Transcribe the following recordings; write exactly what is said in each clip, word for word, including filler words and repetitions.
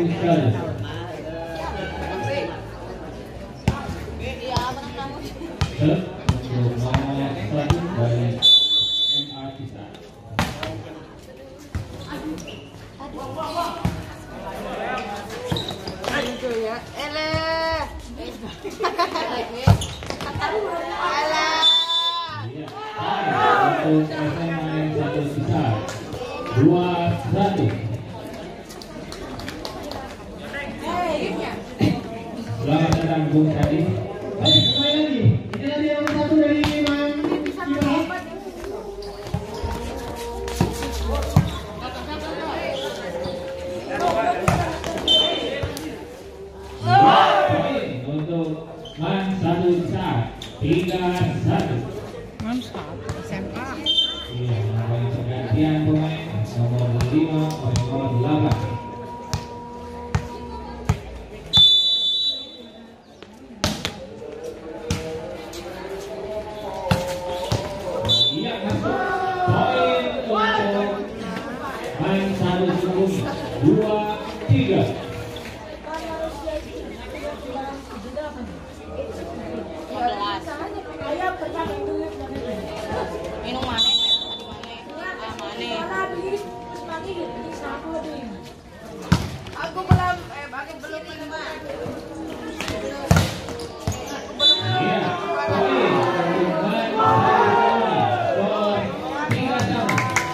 sekali. Untuk nomor satu dari M R Tisa. Itu ya, ele. Untuk S M A yang satu Tisa dua satu. Selamat datang Bung Tadi. Ayo kembali lagi. Ini tadi yang satu dari Imam. Untuk Man satu besar tiga satu. Mantap, S M A. Iya, nomor pergantian pemain nomor lima, nomor delapan. Iya masuk. Poin untuk Man satu Sukabumi dua tiga. Minum mana? Tadi mana? Ah, mana? Aku belum, eh, aku belum minum. Iya. Poin untuk Man skor tiga sama.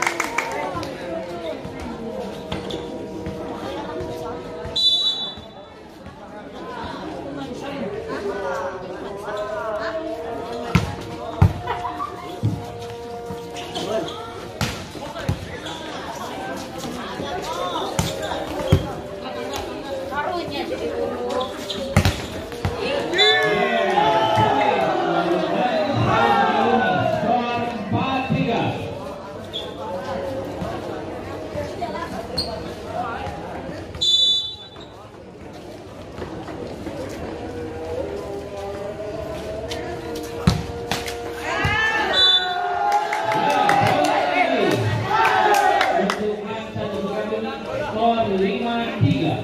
Karunya jadi buruk. Skor empat tiga. Untuk Man satu Sukabumi skor lima tiga.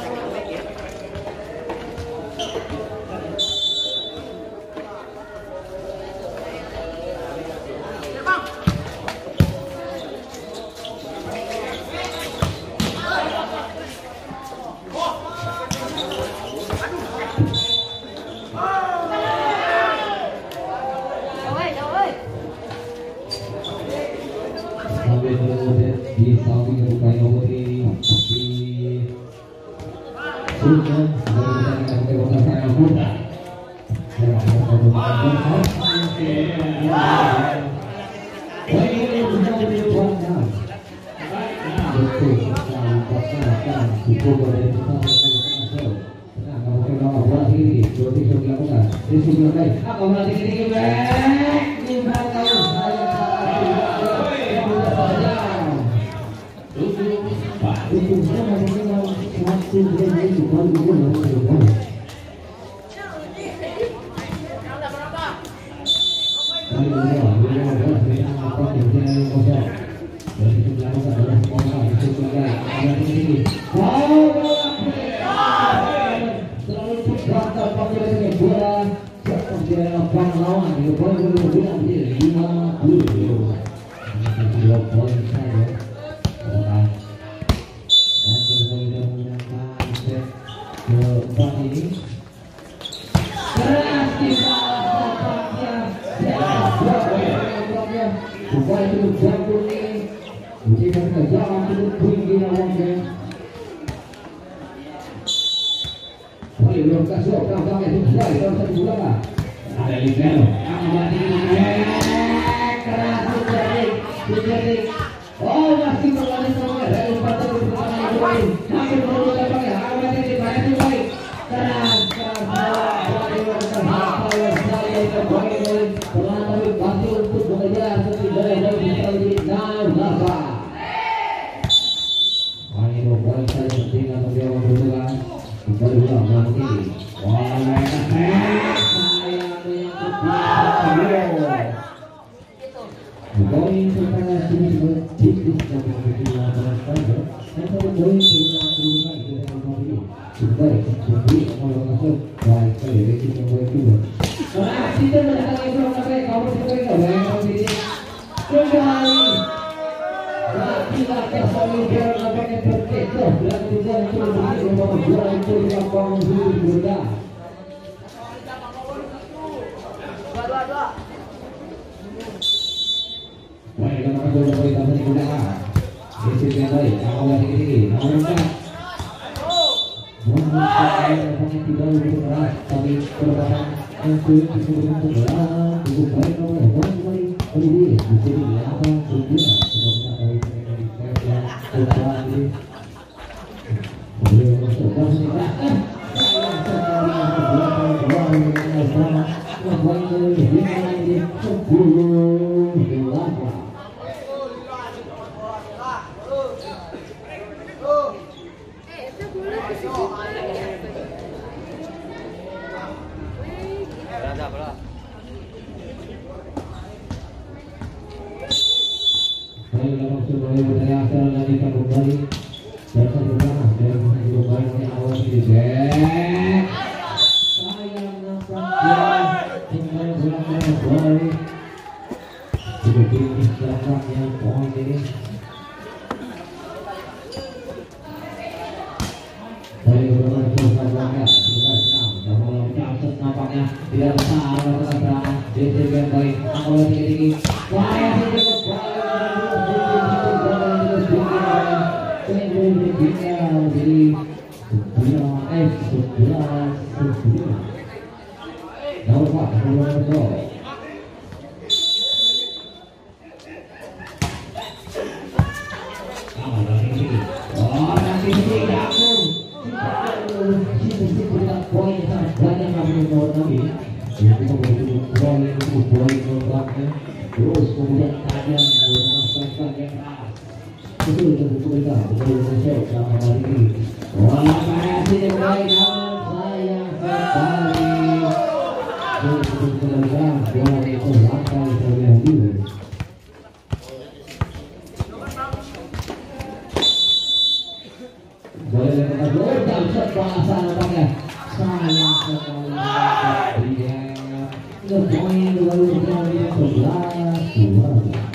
Sampai kemudian di samping Rupai Putri di Sultan dari kita kota saya Buta. Ada libero. Oh, masih berlari terus dari partai pertahanan yang lain. Masih perlu dilakukan awal ini banyak baik. Keras, keras. Saya saya kembali pelan tapi pasti untuk mengejar setidaknya dari bisa menjadi nafas. Ini poin saya penting atau dia membutuhkan kembali ulang nanti. Wah, mereka saya menyangkut poin setelah sini tipis dan begitu saja. Saya tahu poin sudah turun lagi dari Baik, jadi kalau masuk baik sekali ini yang boleh dulu. Nah, kita mendatangi from sampai kamu sampai ke baik kamu ini. Kembali. Nah, kita kembali dia nampaknya terkecoh dan tidak terjadi nomor dua itu yang bangun dulu juga. Baik, kita masuk ke baik kamu digunakan. Isi yang baik, kamu lagi ini, nomor empat. Saya tidak lebih keras, tapi perbedaan yang sulit disebutkan sebelah cukup baik nomor dua kembali kembali bisa dilihat sudah semoga kali ini dari saya coba ini beliau mencoba menikah saya sekarang sebelah dua dengan sama membuat lima ini sepuluh delapan. Kembali dan sebenarnya dari kembali yang awal di back sayang nampaknya kembali kembali sudah pilih belakang yang poin ini dari beberapa sudah belakang sudah senang dan malam cacat nampaknya tidak besar serangan di sebagian baik awal tinggi-tinggi saya sudah jadi sebelah eh sebelah sebelah nomor empat nomor dua oh nanti oh nanti tidak aku sih kita poin sangat banyak kami nomor kami kita butuh poin itu poin nomornya terus kemudian tajam menggunakan yang keras betul betul betul betul betul sama hari ini. Wah, makasih baik saya sekali. Betul betul betul bola itu langkah terlebih dulu. Boleh kita berdoa sebahasa nampaknya. Saya sekali. Dia ngepoin dua puluh sebelas dua.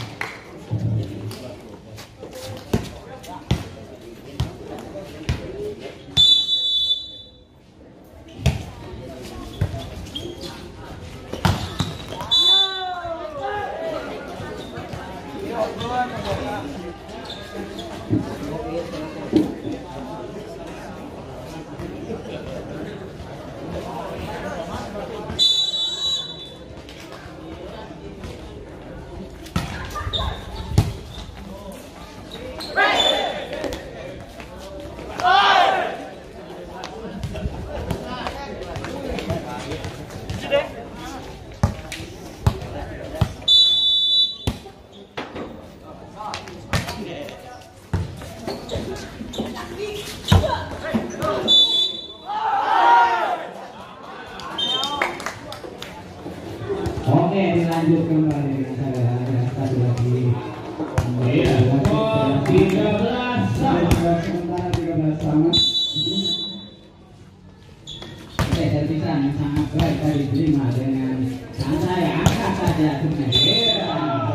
Oke, dilanjut kembali dengan saya satu lagi. Iya, tiga belas sama. Sementara tiga belas sama. Oke, terpisah yang sangat baik tadi terima dengan santai angkat saja sebenarnya.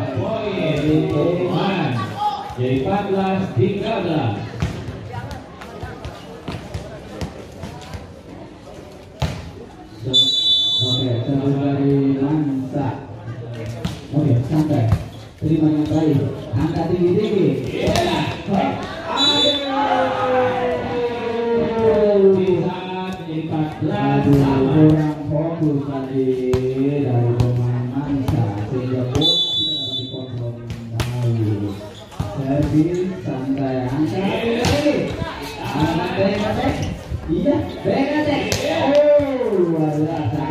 Poin, jadi empat belas tiga belas. Oke, terus dari Lansa. Oke, santai. Terima yang baik. Angkat tinggi-tinggi. Iya. Aduh. Bisa jadi empat belas. Kurang fokus tadi dari pemain Lansa. Sehingga bola tidak dapat dikontrol kembali. Servis santai angkat. Angkat bek-bek. Iya, bek-bek. Oh, luar biasa.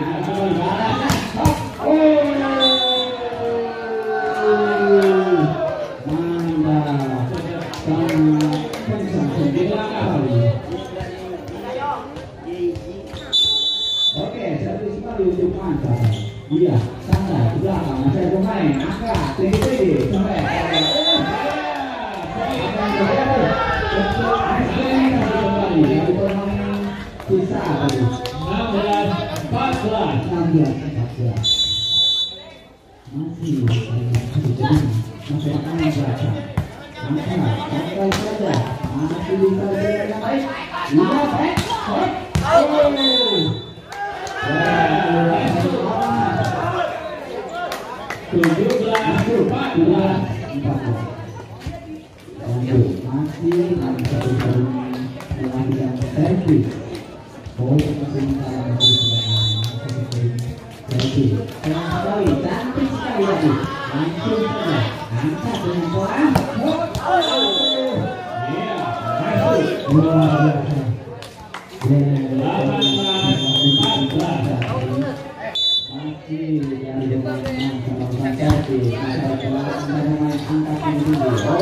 Iya, santai di belakang masih ada pemain angkat tinggi-tinggi sampai kembali dari pemain Sisa tadi. enam belas empat belas. enam belas empat belas. Masih masih akan berapa? Angka, angka saja. Masih bisa berikan yang baik. Lima baik. tujuh belas empat belas. Lanjut, masih ada satu kali melakukan servis. Oh, masih salah masih servis. Senang sekali, cantik sekali lagi. Langsung saja, angkat dengan pelan. Iya, masuk. Luar biasa. delapan belas empat belas. Masih dari depan sama servis. Angkat pelan, angkat tinggi.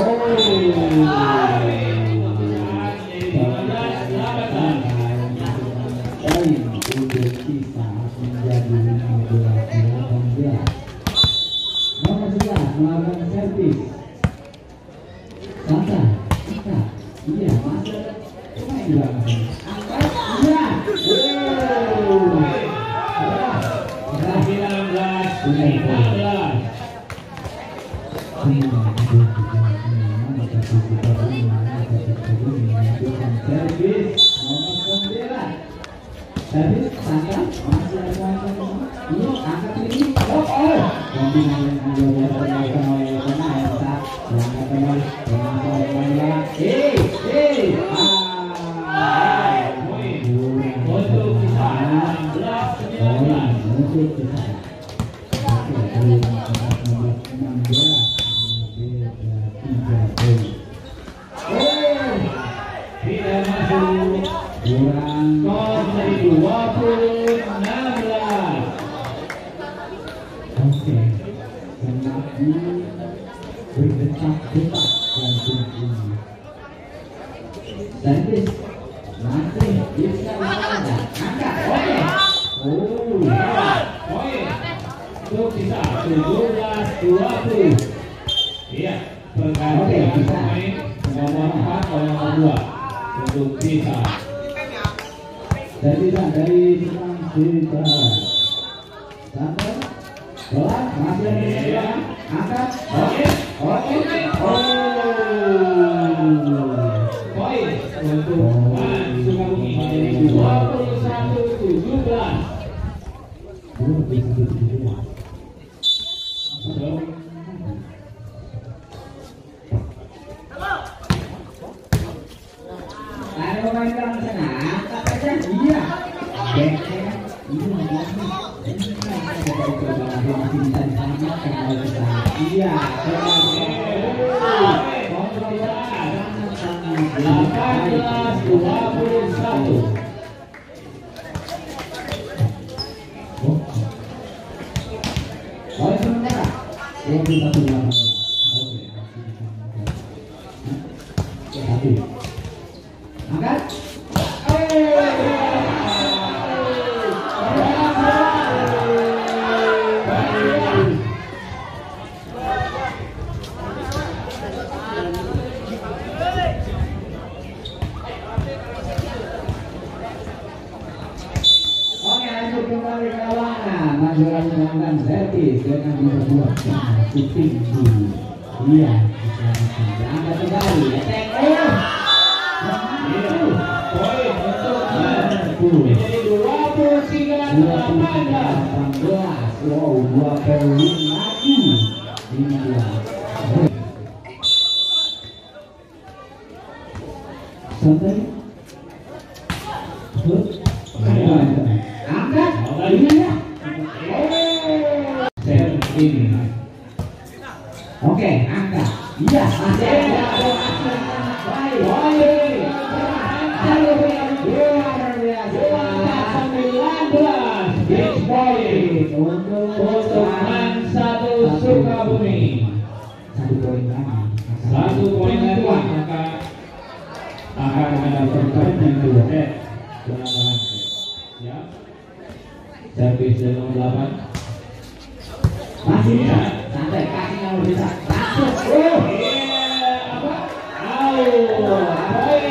Poin untuk sisa menjadi lima belas delapan belas. Nomor sebelas melakukan servis. Santa, Santa, iya masih ada pemain di belakang. Angkat, iya. sembilan belas lima belas. Servis nomor sembilan. Servis Santa masih ada pemain. Iya, angkat ini. Oh, oh. Kombinasi yang dilakukan oleh pemain saat yang kembali dengan pemain. Eh, eh. Ah. Untuk sisa enam belas sembilan belas. Untuk sisa. Oke, enam belas. Tidak masuk. Kurang Skor menjadi dua puluh enam belas. oke. Semakin berdetak-detak jantung ini. Servis masih bisa ada. Angkat, oke. Oh, poin untuk sisa tujuh belas dua puluh. Iya, pergantian pemain nomor empat dan nomor dua untuk sisa. Servisan dari Jepang Sita. Sampai pelan masih ada di sebelah. Angkat, oke, oke, oh. Poin untuk Man Sukabumi menjadi dua puluh satu tujuh belas. Belum bisa dituju. Ada pemain dalam sana, angkat aja, iya. Backnya, ini masih masih bisa diselamatkan oleh kita. Iya, delapan belas dua puluh satu. Poin sementara dua puluh satu delapan belas. Oke, satu. Angkat. Oke, lanjut kembali ke lapangan. Majulah melakukan servis dengan diperbuat shooting di iya, angkat kembali. Attack. Poin untuk Man menjadi dua puluh tiga delapan belas. Wow, dua poin lagi. lima belas. Santai. Angkat. Iya. Ini. Oke, angkat. Iya, masih ada. Baik. Luar biasa. sembilan belas. Match point untuk Man satu Sukabumi. Satu poin lagi. Satu poin lagi maka akan ada pertandingan kedua. Eh, ya. Servis dari nomor delapan. Masih bisa. Santai, kakinya lebih bisa. Langsung. Oh. Iya, apa? Au. Poin